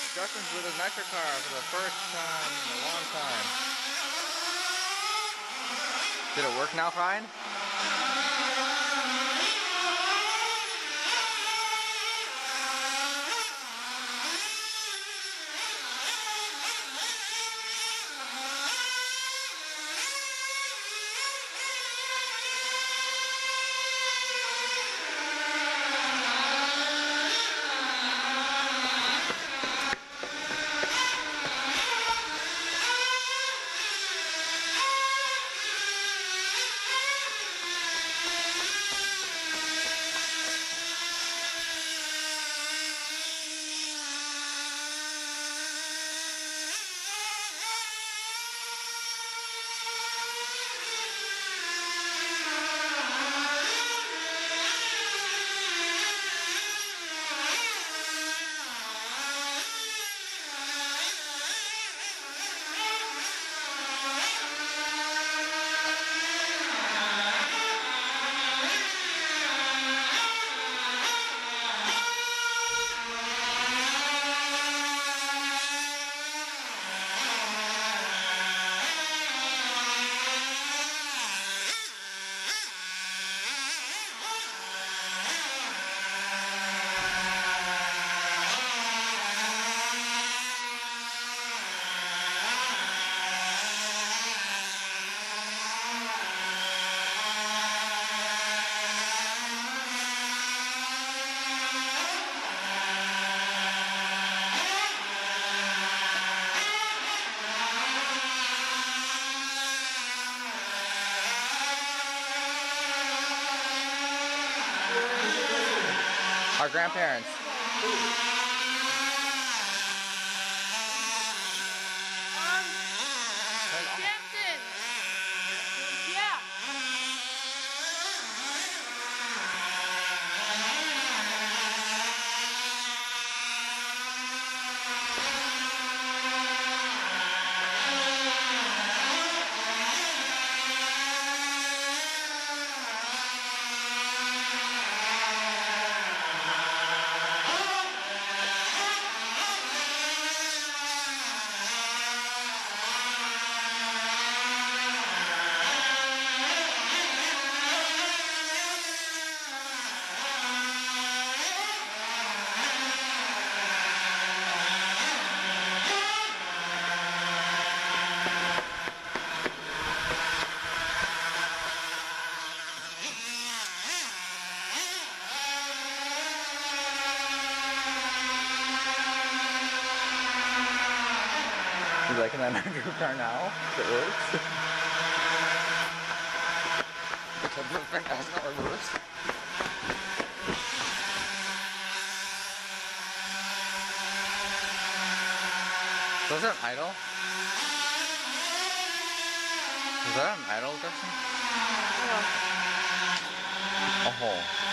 Justin's with his nitro car for the first time in a long time. Did it work now fine? Our grandparents. Captain. Yeah. You liking that nitro car now? It works? Except the front has not reversed. So is that an idle? Is that an idle, Justin? Yeah. Oh.